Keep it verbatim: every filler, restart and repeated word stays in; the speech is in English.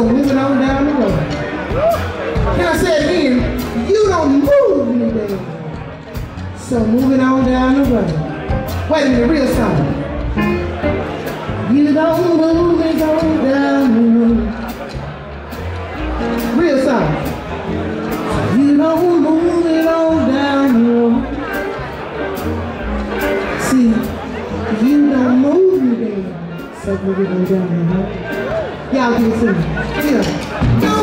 moving on down the road. Can I say it again? You don't move me, baby. So moving on down the road. Wait a minute, real song. You don't move me on down the road. Real song. You don't move it on down the road. See, you don't move me, baby. So moving on down the road. Y'all can see. Yeah.